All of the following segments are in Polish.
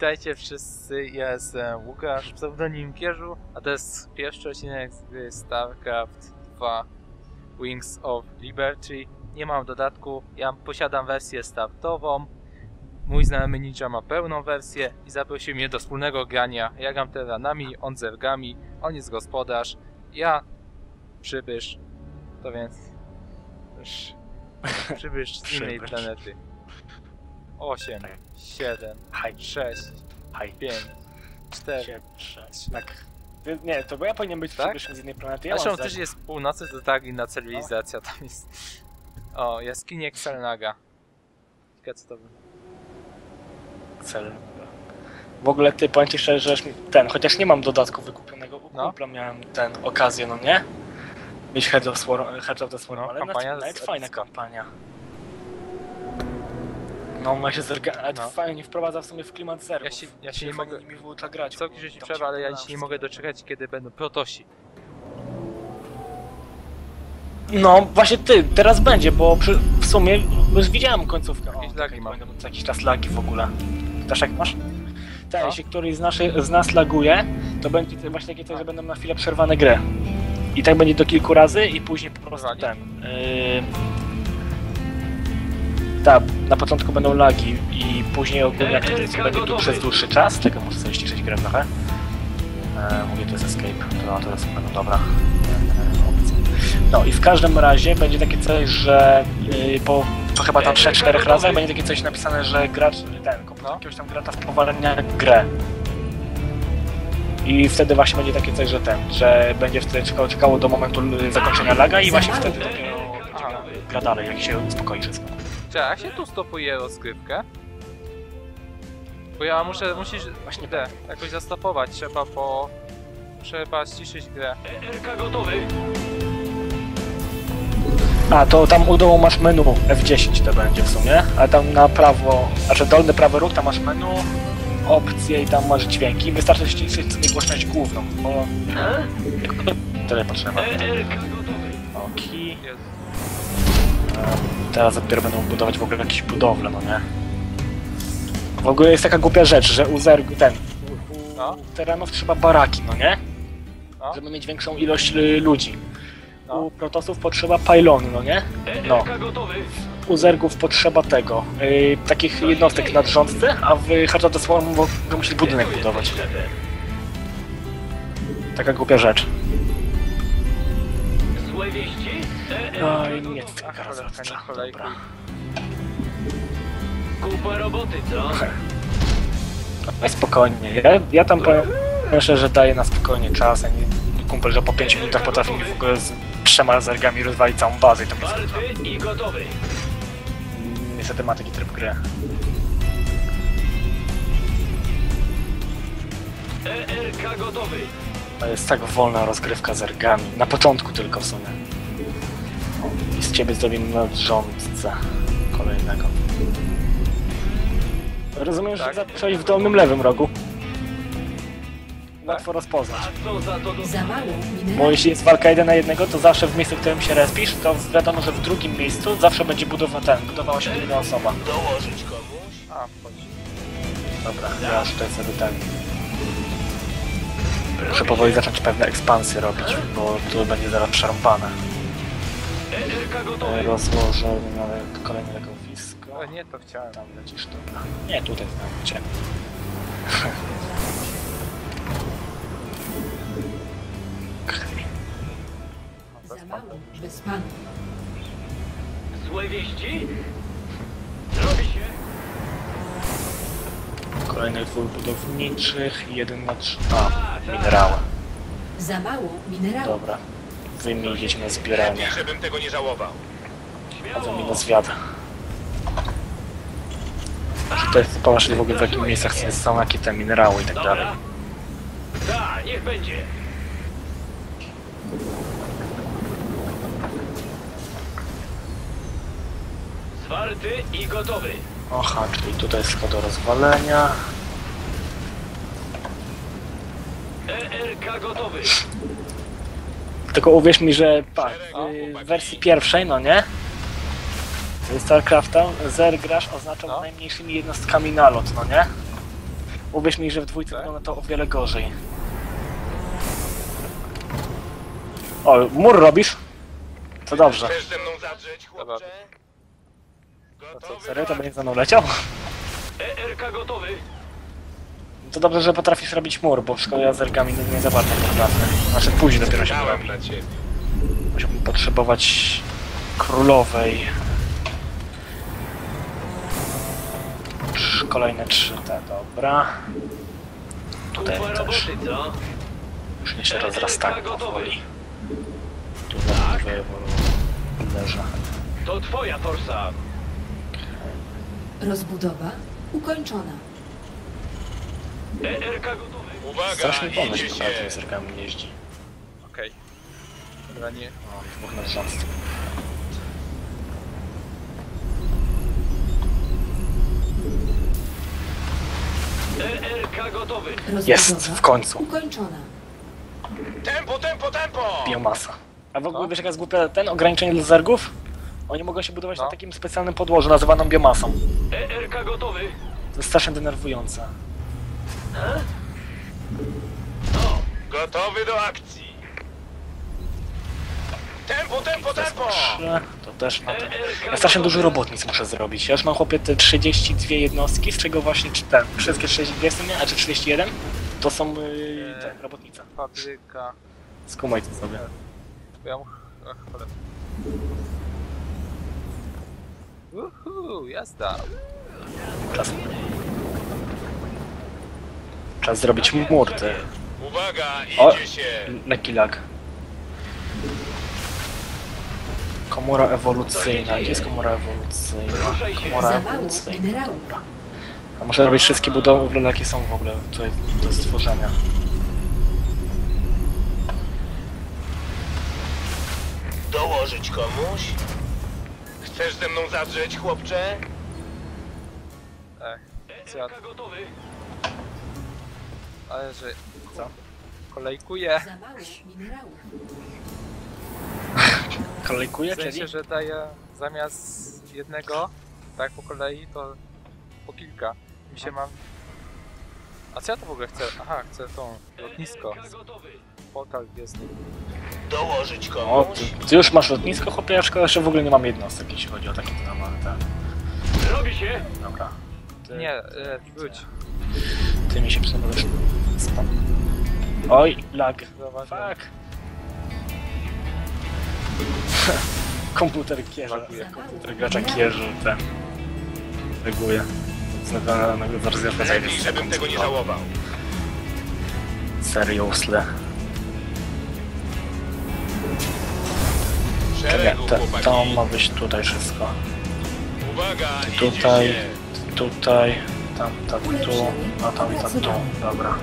Witajcie wszyscy, ja jestem Łukasz, pseudonim Kierzu, a to jest pierwszy odcinek z gry StarCraft 2 Wings of Liberty. Nie mam dodatku, ja posiadam wersję startową, mój znajomy ninja ma pełną wersję i zaprosił mnie do wspólnego grania. Ja gram teranami, on zergami, on jest gospodarz, ja przybysz, to więc przybysz z innej planety. 8, 7, 6, 5, 4, 6. Tak. Nie, to bo ja powinien być przybyszem z innej planety. Ja zresztą też jest północy, to tak inna cywilizacja tam jest. O, jaskinie Xel'Naga. Ciekawe co to było. Xel'Naga. W ogóle ty, powiem ci szczerze, że chociaż nie mam dodatku wykupionego, u kumpla miałem okazję, no nie? Mieć Head of the Swarm, ale nawet fajna kampania. No, ma się fajnie wprowadza w sumie w klimat zergów. Ja się nie mogę nimi w ultra grać. Całkiem się przerwa, ale ja się nie mogę doczekać, kiedy będą protosi. No, właśnie teraz będzie, bo w sumie już widziałem końcówkę. Jakieś lagi mam. Będą jakiś czas lagi w ogóle. Daszek masz? Tak, jeśli któryś z nas laguje, to będzie właśnie takie coś, że będą na chwilę przerwane grę. I tak będzie do kilku razy i później po prostu tak, na początku będą lagi i później ogólnie jak to będzie tu przez dłuższy czas. Czekaj, muszę sobie ściszyć grę trochę. Mówię, to jest escape, to jest dobra. No i w każdym razie będzie takie coś, że po chyba tam 3-4 razach będzie takie coś napisane, że gracz, jakiegoś tam gracza spowalnia grę. I wtedy właśnie będzie takie coś, że będzie wtedy czekało do momentu zakończenia laga i właśnie wtedy dopiero gra dalej, jak się uspokoi wszystko. Jak się tu stopuje rozgrywkę? Bo ja musisz właśnie jakoś zastopować, trzeba ściszyć grę. RK gotowy! A, to tam u dołu masz menu F10 to będzie w sumie, ale tam na prawo, znaczy dolny prawy róg, tam masz menu, opcje i tam masz dźwięki. Wystarczy ściszyć sobie głośność główną, bo tyle potrzeba. Okej. Teraz dopiero będą budować w ogóle jakieś budowle, no nie? W ogóle jest taka głupia rzecz, że u teranów trzeba baraki, no nie? Żeby mieć większą ilość ludzi. U protosów potrzeba pylony, no nie? No. U zergów potrzeba takich jednostek na drządce, a w Head of the Swarm musi budynek budować. Taka głupia rzecz. Złe wieści? No i nie taka rozrodcza, dobra. Kupa roboty, co? No spokojnie, ja tam powiem szczerze, że daję na spokojnie czas, a nie kumpel, że po 5 minutach potrafi mi w ogóle z 3 zergami rozwalić całą bazę i to mnie i gotowy. Niestety ma taki tryb gry. ERK gotowy. To jest tak wolna rozgrywka zergami, na początku tylko w sumie. I z ciebie zrobimy rządcę kolejnego. Rozumiem, że zacząłeś w dolnym lewym rogu. Łatwo rozpoznać. Bo jeśli jest walka 1 na 1, to zawsze w miejscu, w którym się respisz, to wiadomo, że w drugim miejscu zawsze będzie budowała się druga osoba. Dołożyć komuś? Dobra, ja już tutaj sobie muszę powoli zacząć pewne ekspansje robić, bo tu będzie zaraz przerąbane. Rozłożę nawet kolejne legowisko. Nie, to chciałem. Tam lecisz, dobra. Nie, tutaj znam cię. Bez panu. Złe wieści? Robi się! Kolejnych 2 budowniczych i 1 na 3. Minerały. Za mało minerałów. Dobra. Wy mi jedź na zbieranie. Żebym tego nie żałował. Chodzą mi na zwiat. Tutaj popatrzcie w ogóle w jakich miejscach są jakie te minerały i tak dalej. Tak, niech będzie. Zwarty i gotowy. Aha, czyli tutaj jest tylko do rozwalenia. ERK gotowy. Tylko uwierz mi, że w wersji pierwszej, no nie? StarCrafta, zer grasz oznaczał najmniejszymi jednostkami nalot, no nie? Uwierz mi, że w dwójce wygląda to o wiele gorzej. O, mur robisz? To dobrze. Chcesz ze mną zadrzeć, chłopcze? Co, serio? To będzie za mną leciał? ERK gotowy. To dobrze, że potrafisz robić mur, bo w szkole ja z ergami nie za bardzo naprawdę. Znaczy później dopiero się Czekałem robi. na ciebie. Musiałbym potrzebować królowej. Kolejne 3 te, dobra. Tutaj Kupa też. roboty, co? Już nie się rozrastają powoli. Tutaj leżę. To twoja forsa. Rozbudowa ukończona. ERK gotowy. Uwaga, Straszny pomysł, idzie naprawdę się. z ergami jeździ. Okej. Dobra, nie. O, dwóch na rząd. ERK gotowy. Rozbudowa Jest, w końcu. ukończona. Tempo, tempo, tempo! Biomasa. A w ogóle No. wiesz jaka jest głupia ten ograniczenie dla zergów? Oni mogą się budować No. na takim specjalnym podłożu nazywanym biomasą. ERK gotowy. To jest strasznie denerwujące. Gotowy do akcji. Tempo, tempo, tempo! To też ma ten. Ja strasznie dużo robotnic muszę zrobić. Ja już mam chłopie te 32 jednostki, z czego właśnie ten, wszystkie 32 w sumie, a czy 31? To są te robotnice. Fabryka. Skumaj to sobie. Ja mu... Ach, cholera. Jazda. Czas zrobić mur, ty. Uwaga, O! idzie się. Lekki lag. Komora ewolucyjna. Gdzie jest komora ewolucyjna? Komora Za mało ewolucyjna. minerałów. A muszę robić wszystkie budowle, jakie są w ogóle tutaj do stworzenia. Dołożyć komuś? Chcesz ze mną zadrzeć, chłopcze? Co ja... gotowy. Ale że... Co? Kolejkuję. Za mało minerałów. Kolejkuje, W sensie, czyli? że daję zamiast jednego, tak po kolei, to po kilka. Mi się mam... A co ja to w ogóle chcę? Aha, chcę tą lotnisko. Portal gwiezdny. Dołożyć O, komuś? ty już masz lotnisko, chłopie, ja szkoda, że w ogóle nie mam jednostek, jeśli chodzi o takie normalne. Robi się. Dobra. Nie, wróć. Ty mi się przesunąłeś. Spam. Oj, lag. Zauważyłem. Fuck. Komputer kierze. Laguje. Komputer gracza kierze, ten. Reaguje. Na rozwiązanie Lepiej, żebym tego nie żałował. Seriously. Nie, Szeregu, to chłopaki. ma być tutaj wszystko. Uwaga, Tutaj, idzie się. tutaj, tam, tu, a tam i tam tu. Dobra.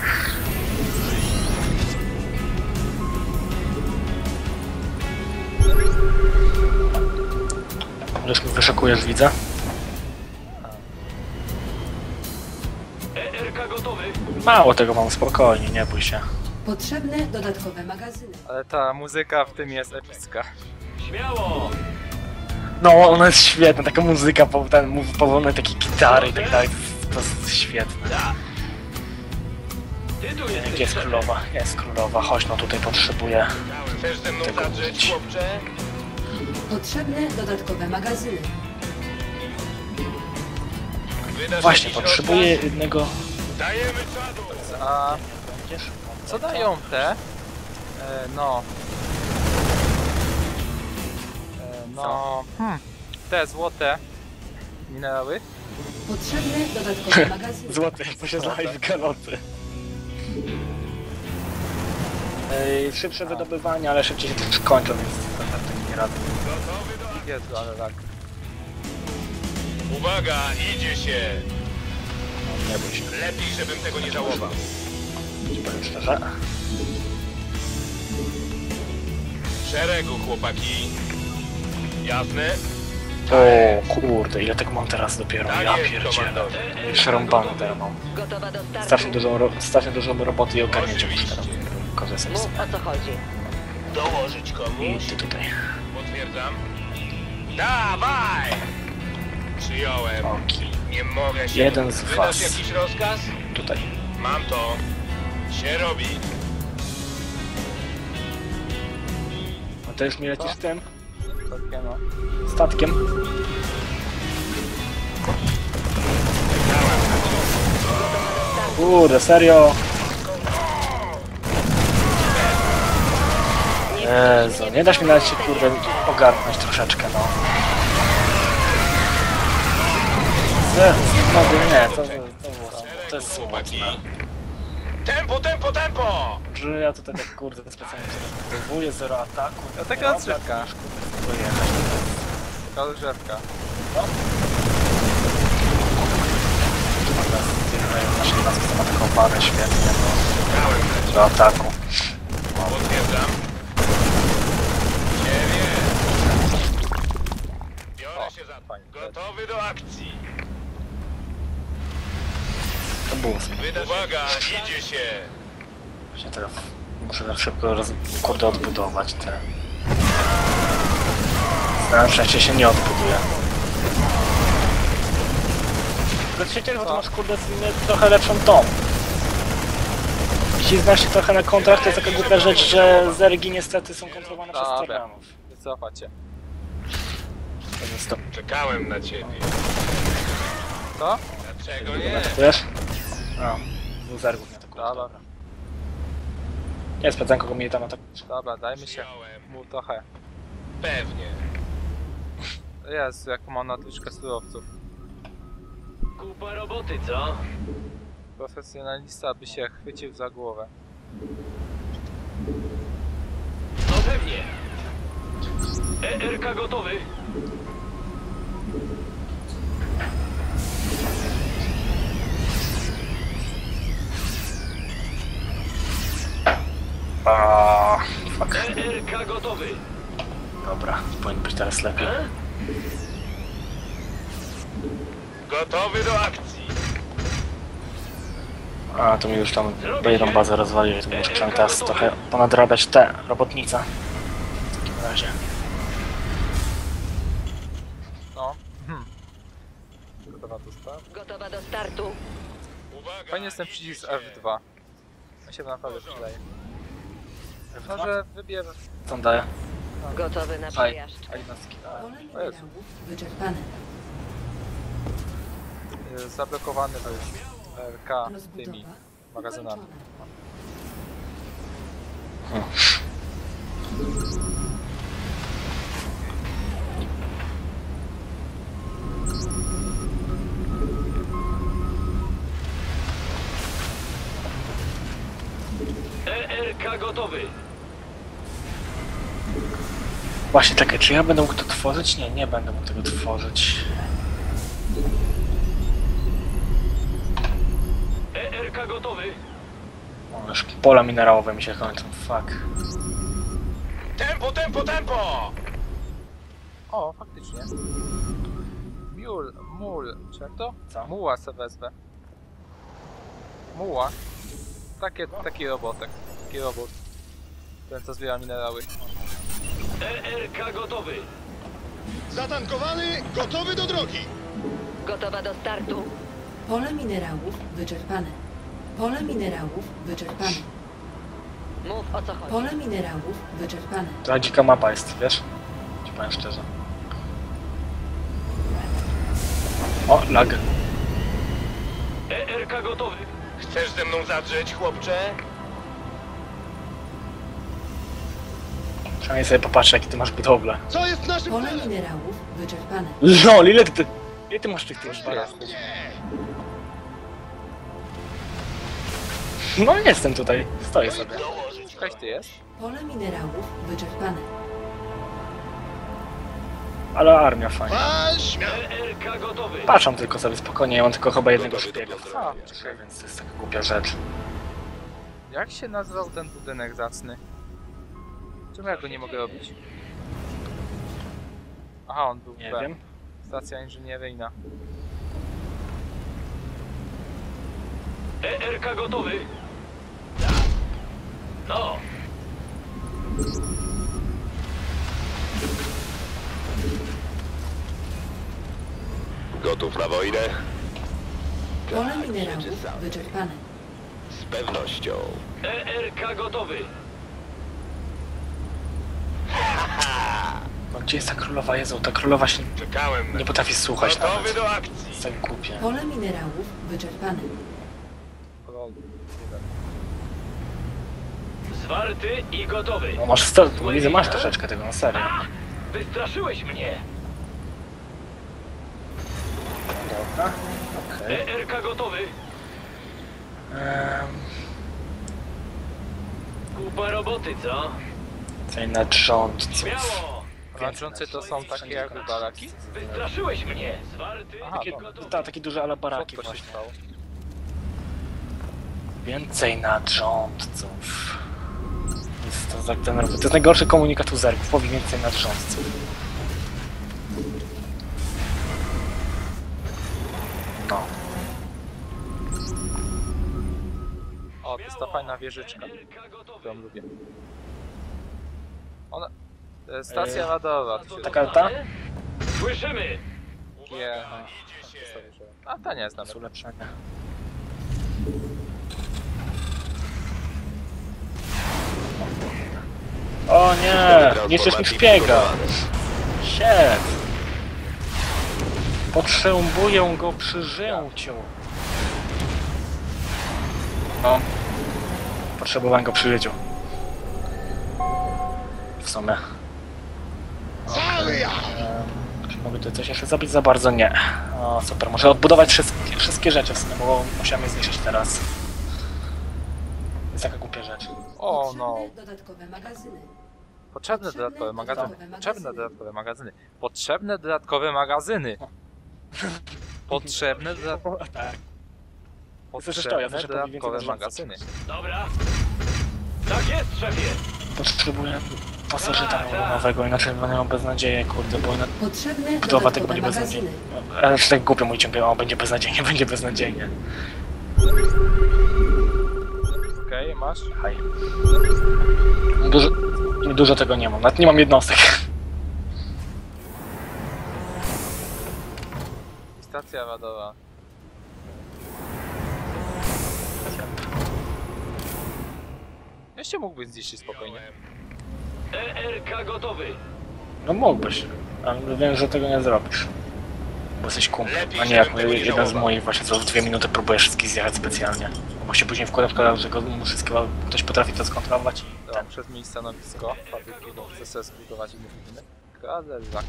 Już mi wyszukujesz, widzę. ERK gotowy. Mało tego mam, spokojnie, nie bój się. Potrzebne dodatkowe magazyny. Ale ta muzyka w tym jest epicka. Śmiało. No, ona jest świetna, taka muzyka, powolne takie gitary i tak dalej, to jest świetne. Ty tu jesteś. Gdzie jest królowa? Jest królowa, chodź no tutaj potrzebuję. Chcesz ze mną Tego zadrzeć, użyć. chłopcze? Potrzebne dodatkowe magazyny. Wydasz Właśnie, jakiś potrzebuję rozkaz? jednego... Dajemy czadu. A Będziesz? co dają te? No... no... Te złote minerały? Potrzebne dodatkowe magazyny. Złoty, posiadaj w galoty. Szybsze wydobywanie, ale szybciej się też kończą, więc naprawdę nie radzę. Gotowy do akcji. Jezu, ale tak. Uwaga, idzie się. Nie bój się, Lepiej, żebym tego nie żałował. ci powiem szczerze. W szeregu, chłopaki. Jasne? O kurde, ile tego mam teraz dopiero, Tak ja jest, pierdzielę. komandorze. Przerąbane teraz mam. Gotowa do startu. Strasznie dużo roboty i ogarnięcia muszę teraz Oczywiście. korzystać. Mów o co chodzi. Dołożyć I komuś? ty tutaj. Potwierdzam. Dawaj! Przyjąłem. Oki. Nie mogę się... Jeden z Wydasz was. jakiś rozkaz? Tutaj. Mam to. Się robi. A to już mi lecisz Co? tym Takie no. statkiem. Kurde, serio? Jezu, nie dasz mi nawet się, kurde, ogarnąć troszeczkę, no. Znowu nie, to jest Chłopaki. smutne. Tempo, tempo, tempo! Że ja tutaj tak, kurde, specjalnie się próbuję, zero ataku. Ja taka odżywka. Pojechać. Taka odżywka. Nasz nas ma taką parę świetnie, no. Dałem leć. Do ataku. Potwierdzam. Ciebie. Biorę się za to. Fajnie. Gotowy do akcji. To było smutne. Uwaga, idzie się. Właśnie teraz muszę tak szybko kurde odbudować te. Na szczęście się nie odbuduje. Ale się cieszę, bo to masz kurde trochę lepszą tą. Jeśli znasz się trochę na kontrach, to jest taka głupia rzecz, że zergi niestety są kontrolowane przez Dobra. tyranów. Wycofać się. To jest to. Czekałem na ciebie. Co? Dlaczego nie? Wiesz? No, był zergów nie atakuje. Dobra. Nie sprawdzam kogo mi tam atakuje. Dobra, dajmy się Wziąłem. mu trochę. Pewnie. Jezu, jak mam nadwyżkę surowców. Kupa roboty, co? Profesjonalista by się chwycił za głowę. No pewnie. ERK gotowy. Fuck. ERK gotowy. Dobra, powinien być teraz lepiej. Gotowy do akcji. A, to mi już tam jedną bazę rozwaliły, to muszę teraz trochę ponadrabiać te robotnice. W takim razie. No. Gotowa do startu. Gotowa do startu. Uwaga, Fajnie jest ten idzie przycisk się. F2. On się naprawdę przydaje. Może wybierz... Co on daje? Gotowy na Faj. przejażdż. A jednostki. Pole O Jezu. minerałów wyczerpane. Zablokowany był RK tymi Rozbudowa magazynami. ukończona. ERK gotowy. Właśnie czekaj, czy ja będę mógł to tworzyć? Nie, nie będę mógł tego tworzyć. ERK gotowy. O, już pola minerałowe mi się kończą, fuck. Tempo, tempo, tempo! O, faktycznie. Mul, czy jak to? Co? Muła se wezmę. Muła. Taki robotek. Taki robot. Ten co zbiera minerały. ERK gotowy. Zatankowany, gotowy do drogi. Gotowa do startu. Pole minerałów wyczerpane. Pole minerałów wyczerpane. Mów o co chodzi. Pole minerałów wyczerpane. To dzika mapa jest, wiesz? Ci powiem szczerze. O, lag. ERK gotowy. Chcesz ze mną zadrzeć, chłopcze? Przynajmniej sobie popatrzę, jakie ty masz budowle. Co jest naszym Pole minerałów wyczerpane. LOL, ile ty masz tych barachów? No jestem tutaj, stoję sobie. Jakaś ty jest? Pole minerałów wyczerpane. Ale armia fajna. ERK gotowy. Patrzą tylko sobie spokojnie, ja mam tylko chyba jednego szpiega. A, Więc to jest taka głupia rzecz. jak się nazywał ten budynek zacny? Czemu ja go nie mogę robić? Aha, on był Nie B. wiem. Stacja inżynieryjna. ERK gotowy. No. Gotów na wojnę? Pole minerałów wyczerpane. Z pewnością. ERK gotowy. No, gdzie jest ta królowa? Jezu, ta królowa się Czekałem na nie potrafi słuchać Gotowy nawet. do akcji. Jest tak głupie. Pole minerałów wyczerpane. Zwarty i gotowy. No masz, widzę, masz troszeczkę tego, na serio. Wystraszyłeś mnie. Dobra, okej. ERK gotowy. Kupa roboty, co? Tutaj nadrządców. Śmiało. Walczący to są takie jakby baraki? Wystraszyłeś mnie. Zwarty Aha, i dobra. gotowy. Takie duże alabaraki Co to się właśnie. stało? Więcej nadrządców. Jest to tak denerwujące. To jest najgorszy komunikat uzerków. Powie więcej nadrządców. No. O, to jest ta fajna wieżyczka, ERK gotowy. którą lubię. Ona... to jest stacja radowa. To się... Taka ta? Słyszymy. Nie, a ta nie jest nawet. Jest ulepszenia. O nie! Niszczysz mi szpiega! Shit! Potrzebuję go przy życiu. No. Potrzebowałem go przy życiu. W sumie. Czy mogę tu coś jeszcze zrobić? Za bardzo nie. O, super. Muszę odbudować wszystkie rzeczy w sumie, bo musiałem je zniszczyć teraz. Jest taka głupia rzecz. O no. Dodatkowe magazyny. Potrzebne dodatkowe magazyny. Potrzebne dodatkowe magazyny. Potrzebne dodatkowe magazyny. Potrzebne dodatkowe... Tak. Potrzebne słyszę dodatkowe więcej magazyny. Dobra. Tak jest, szefie. Potrzebuję pasożyta nowego, inaczej będę miał beznadzieję, kurde, bo Potrzebne budowa tego dodatkowe będzie beznadziejnie. magazyny. Ale tak głupio mój ciągle, o, będzie beznadziejnie, będzie beznadziejnie. Okej, masz? Haj. Dużo tego nie mam, nawet nie mam jednostek. Stacja radowa. Jeszcze mógłbyś zniszczyć spokojnie. ERK gotowy. No mógłbyś, ale wiem, że tego nie zrobisz. Bo jesteś kumplem, Lepiej, a nie jak żebym tego nie jeden z żałował. moich właśnie co w 2 minuty próbuje wszystkich zjechać specjalnie. Bo się później wkłada, że go wszystkiego ktoś potrafi to skontrolować i Dobra, przez miejsce stanowisko fabryki, bo chcę sobie zbudować i mówimy. Cadillac.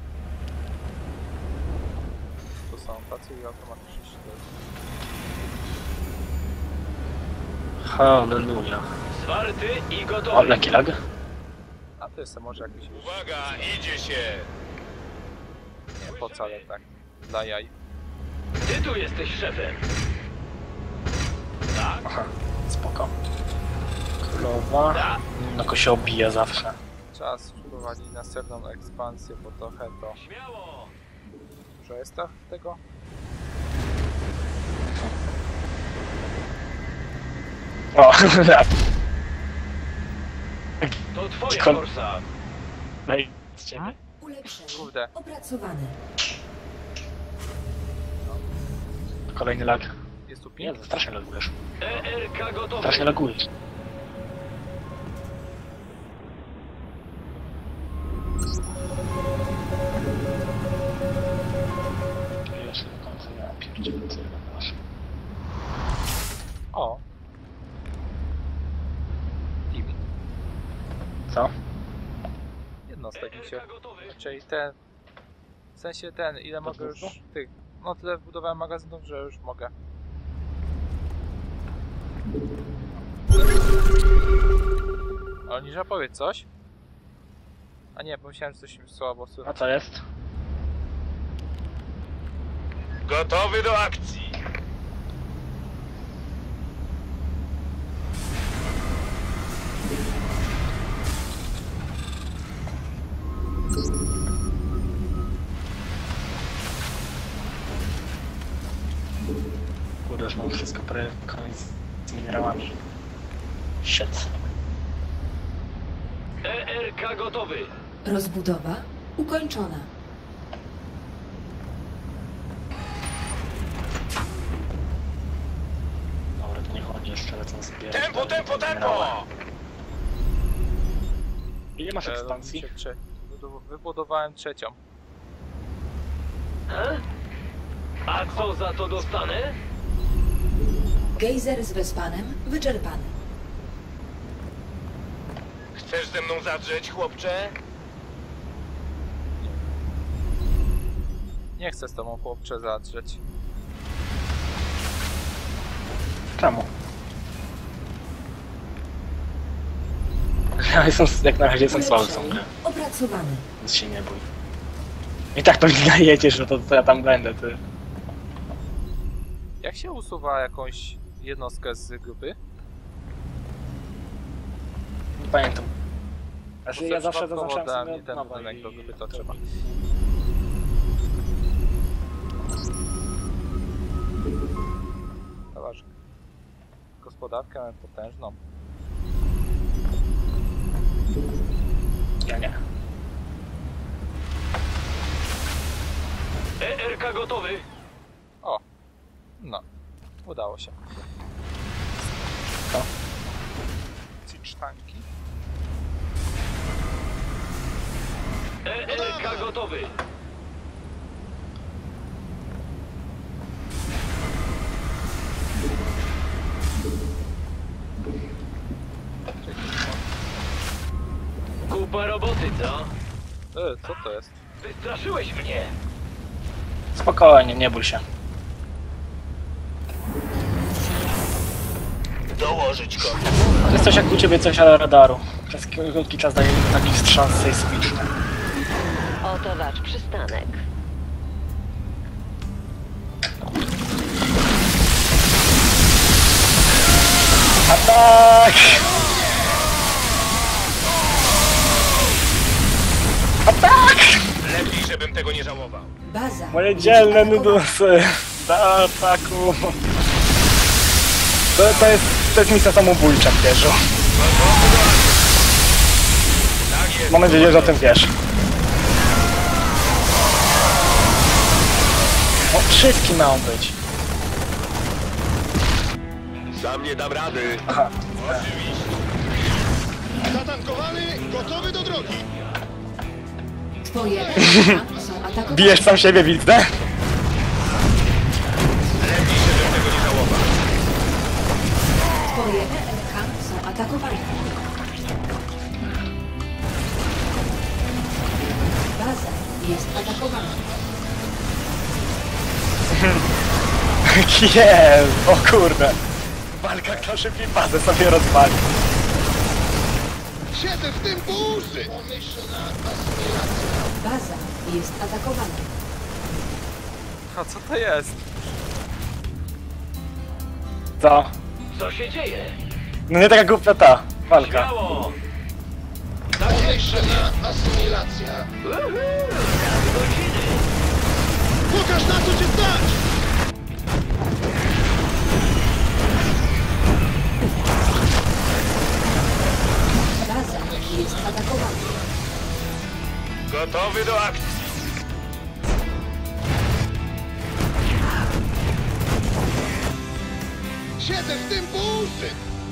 To są pracują automatycznie. Halleluja. Zwarty i O, gotowy. leki lag? A to jest może jakiś... Uwaga, idzie się. Nie, po co, ale tak. Dla jaj. Ty tu jesteś szefem. Tak, Aha, spoko. Królowa. tak. No się obija zawsze. Czas wprowadzić następną ekspansję, bo trochę to... Śmiało. Dużo jest to tego? O, To twoja Skąd- forsa. lej z ciebie. Ulepszenie Kurde. opracowane. Kolejny lag. Jest tu ping? Nie, strasznie lagujesz. ERK gotowy. Strasznie lagujesz. Jeszcze do końca ja pierdzielę, co ja masz. O! Team. Co? Jednostek mi się... ERK gotowy. Czyli ten... W sensie ten, ile mogę już tych... No tyle wbudowałem magazynów, że już mogę. Ale Ninja, powiedz coś? A nie, bo myślałem, że coś mi słabo A słychać. co jest? Gotowy do akcji. Kurde, już mam wszystko prawie koniec z minerałami. Shit. ERK gotowy. Rozbudowa ukończona. jeszcze lecą zbierać. Tempo, tempo, minerały. tempo! Ile masz ekspansji? Wybudowałem trzecią. A co za to dostanę? Gejzer z Wespanem wyczerpany. Chcesz ze mną zadrzeć, chłopcze? Nie chcę z tobą, chłopcze, zadrzeć. Czemu? Ja jestem, jak na razie jestem słaby w tą grę, Opracowany. więc się nie bój. I tak pewnie najedziesz, no to ja tam będę, ty. Jak się usuwa jakąś jednostkę z grupy? Nie pamiętam. Bo Znaczy ja zawsze przypadkowo zaznaczałem dałem sobie mi ten nowe budynek do i... grupy, to trzeba. Zobacz. Gospodarkę mamy potężną. Ja nie. ERK gotowy. O! No. Udało się. Co? Sztanki. ERK gotowy. Kupa roboty, co? Co to jest? Wystraszyłeś mnie. Spokojnie, nie bój się. Dołożyć go. To jest coś jak u ciebie coś ale radaru. Przez krótki czas daje taki wstrząs sejsmiczny. Oto wasz przystanek. Atak! Atak! Lepiej, żebym tego nie żałował. Baza. Moje dzielne nudusy do ataku. To jest misja samobójcza, wieżu. Tak jest. Mam nadzieję, że o tym wiesz. No, wszystkie mają być. Sam nie dam rady. Aha. Zatankowany, gotowy do drogi. Twoje są atakowane. Bijesz sam siebie, widzę. Lepiej, żebym tego nie żałował. Twoje ERK są atakowane. Baza jest atakowana. Jezu, o kurde. Walka, kto szybciej bazę sobie rozwali. Siedzę w tym po uszy. Baza jest atakowana. A co to jest? Co? Co się dzieje? No nie taka głupia ta walka. Śmiało. Zawieszona asymilacja. Godziny. Pokaż na co cię stać. Baza jest atakowana. Gotowy do akcji. Siedzę w tym po uszy.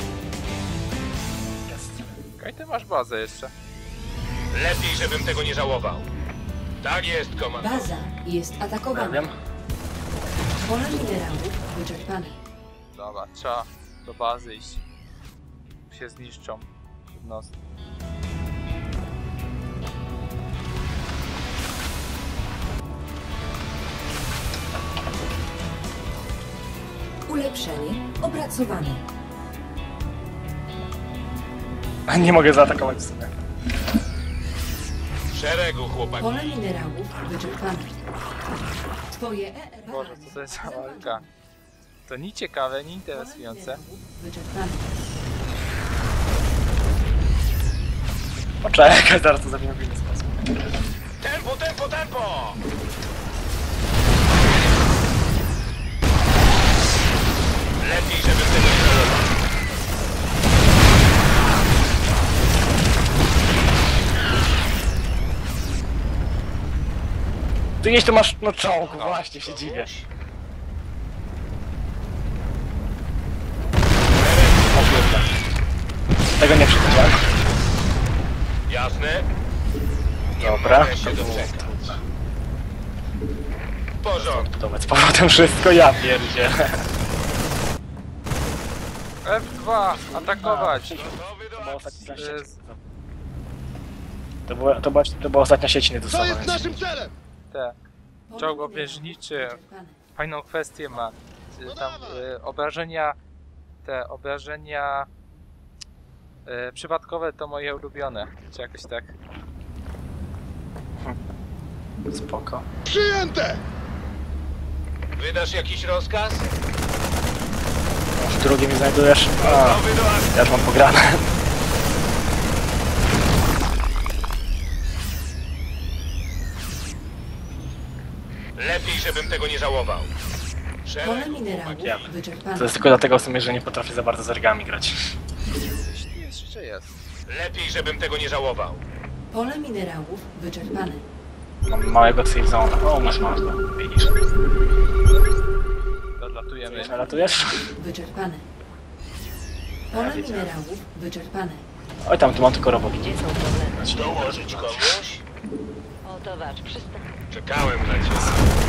Kaj ty masz bazę jeszcze? Lepiej, żebym tego nie żałował. Tak jest, komandor. Baza jest Ja atakowana. wiem. Pole minerałów wyczerpane. Dobra, trzeba do bazy iść. Się zniszczą jednostki. Ulepszenie opracowane. A nie mogę zaatakować w sumie. W szeregu, chłopak. Pole minerałów wyczerpane. Twoje ERK Boże, co to jest za walka? To ni ciekawe, ni interesujące. wyczerpane. Poczekaj, zaraz to zrobimy w inny sposób. Tempo, tempo, tempo! Lepiej, żebym tego nie żałował. Ty gdzieś tu masz, no czołg, właśnie się dziwię. Tego nie przewidziałem. Jasne? Nie Dobra. mogę się doczekać. W porządku. Budować z powrotem wszystko, ja pierdzielę. F2! Atakować! Gotowy do To była akcji. ostatnia sieć. Jest. To była ostatnia sieć nie Co dostała. jest naszym celem? Te. Pole Czołg minerałów obieżniczy. wyczerpane. Fajną kwestię ma. No Tam dawaj. obrażenia. Te obrażenia. Przypadkowe to moje ulubione. Czy jakoś tak. Spoko. Przyjęte! Wydasz jakiś rozkaz? W drugim mnie znajdujesz? A, Gotowy do akcji. ja już mam pograne. Lepiej, żebym tego nie żałował. Pole Szereg. minerałów Ja. wyczerpane. To jest tylko dlatego w sumie, że nie potrafię za bardzo z ergami grać. Jeszcze jest. Lepiej, żebym tego nie żałował. Pole minerałów wyczerpane. Mam małego save zone. O, masz małego. Widzisz? Dolatujemy. Nalatujesz? Wyczerpane. Pole minerałów wyczerpane. Oj, tam tu mam tylko robotów. Gdzie są problemy? Dołożyć komuś? Ołtarz przystań. Czekałem na ciebie.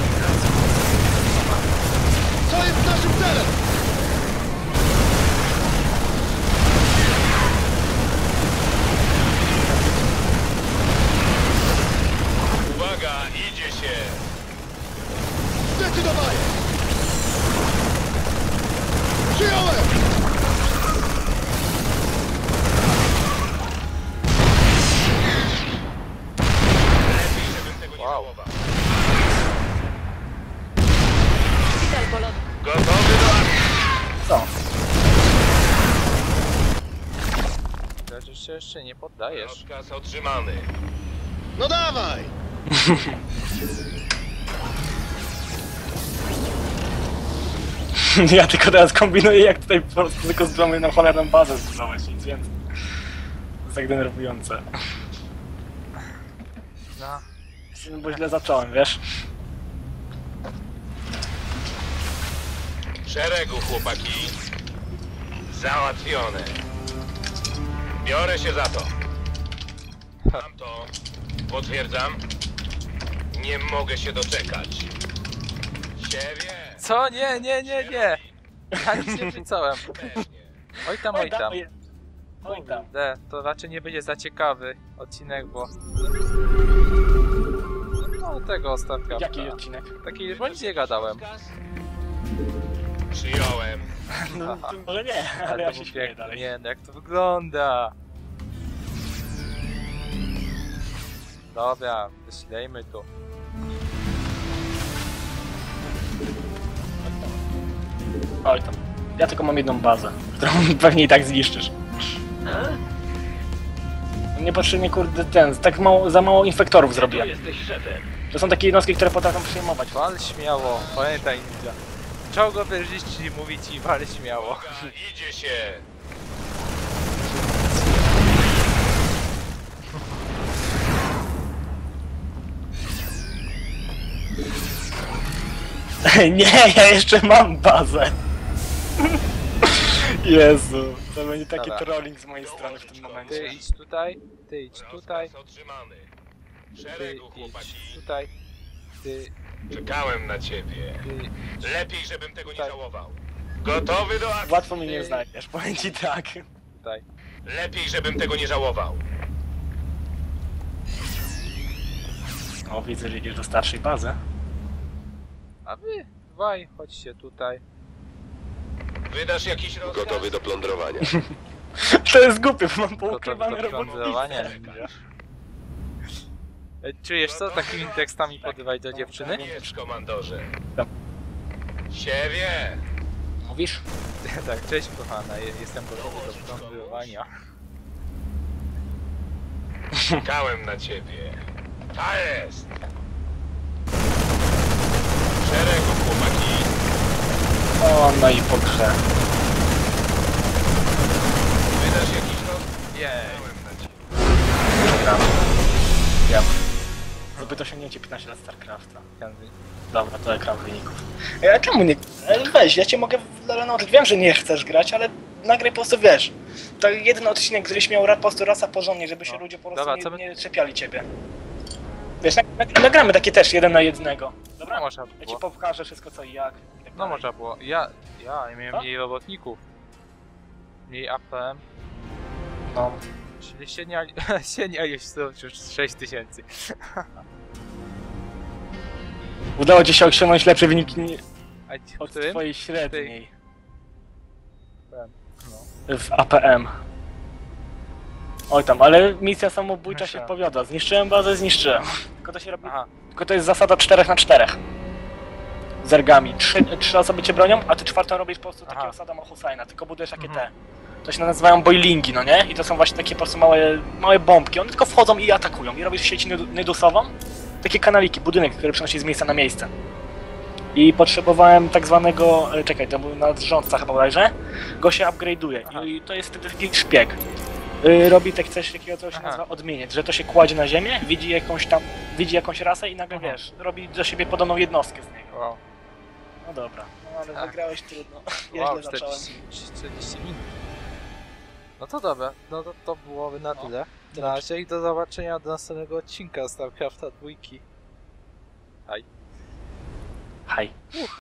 Co jest naszym celem? Uwaga, idzie się. Zdecydowanie! Przyjąłem! Lepiej, żebym tego nie żałował. Szpital polowy. Gotowy do akcji. Co? Przecież się jeszcze nie poddajesz. Rozkaz otrzymany. No dawaj! Ja tylko teraz kombinuję, jak tutaj po prostu tylko zbudujemy na cholerną bazę zbudować, nic więcej. To jest tak denerwujące. No. Bo źle zacząłem, wiesz? W szeregu, chłopaki. Załatwione. Biorę się za to. Mam to. Potwierdzam. Nie mogę się doczekać. Siebie. Co? Nie, nie, nie, nie! Ja nic nie wrzucałem. Pewnie. Oj tam, oj tam. Oj tam. To raczej nie będzie za ciekawy odcinek, bo... No tego StarCrafta. Jaki odcinek? Taki, bo nic nie gadałem. Przyjąłem. No, to może nie, ale Ale ja to się był śmieję piękny. dalej. Nie, no jak to wygląda. Dobra, wyślejmy tu. Oj tam. Ja tylko mam jedną bazę, którą pewnie i tak zniszczysz. Niepotrzebnie, kurde, tak mało, za mało infektorów Tu zrobiłem. jesteś szefem. To są takie jednostki, które potrafią przyjmować. Wal śmiało, pamiętaj ninja. Czołg obieżyści mówi ci wal śmiało. Uwaga, idzie się. Nie, ja jeszcze mam bazę. Jezu, to będzie taki Dobra. trolling z mojej strony w tym Ty momencie. idź tutaj, ty idź tutaj, Rozkaz otrzymany. W ty szeregu, idź chłopaki. tutaj, ty, Czekałem na ciebie. ty, Lepiej, żebym tego nie Tak. żałował. Gotowy do akcji. Łatwo mnie nie znajdziesz, powiem ci tak. tutaj. Lepiej, żebym tego nie żałował. O, widzę, że idziesz do starszej bazy. A wy, dwaj, chodźcie tutaj. Wydasz jakiś rozkaz? Gotowy do plądrowania. To jest głupie, bo mam Gotowy poukrywane do plądrowania robotnice. ninja. Czujesz co? Takimi tekstami podrywać do dziewczyny? Jest, komandorze. Tak. Siebie. Mówisz? Tak, cześć kochana, jestem gotowy do plądrowania. Czekałem na ciebie. Ta jest. W szeregu, chłopaki. O, no i po grze. Wydasz jakiś rozkaz? Jej. Czekałem na ciebie. Gram. Ja. Zbyt osiągnięcie 15 lat StarCrafta. Dobra, to ekran wyników. Ja czemu nie... Weź, ja cię mogę w Lorenotic. Wiem, że nie chcesz grać, ale nagraj po prostu, wiesz, to jeden odcinek, gdybyś miał po prostu rasa porządnie, żeby się No. ludzie po prostu Dobra, co my- nie czepiali ciebie. Wiesz, nagramy takie też 1 na 1. No Dobra? można Ja ci było. pokażę wszystko co i jak. I tak No dalej. można było. Ja miałem Co? mniej robotników. Mniej APM. No. Czyli średnia już 6000. Udało ci się osiągnąć lepsze wyniki A od w którym? twojej średniej No. w APM. Oj tam, ale misja samobójcza się Myślałem. powiada. Zniszczyłem bazę, zniszczyłem. Tylko to się robi. Aha, Tylko to jest zasada 4 na 4. Zergami. 3 osoby cię bronią, a ty czwartą robisz po prostu Aha. takiego Saddama Husseina, tylko budujesz takie Mhm. te. To się nazywają boilingi, no nie? I to są właśnie takie po prostu małe bombki. One tylko wchodzą i atakują. I robisz sieć nydusową. Takie kanaliki, budynek, który przenosi z miejsca na miejsce. I potrzebowałem tak zwanego, czekaj, to był nadrządca chyba bodajże, go się upgrade'uje. Aha. I to jest wtedy taki szpieg. Robi tak coś takiego, co się Aha. nazywa odmieniec, że to się kładzie na ziemię, widzi jakąś rasę i nagle, Aha. wiesz, robi do siebie podobną jednostkę z niego. wow. No dobra, no ale Tak. wygrałeś trudno. Ja Wow, źle zacząłem. 40 minut. No to dobra, no to byłoby na No. tyle. Na razie i do zobaczenia do następnego odcinka StarCrafta 2. Hej.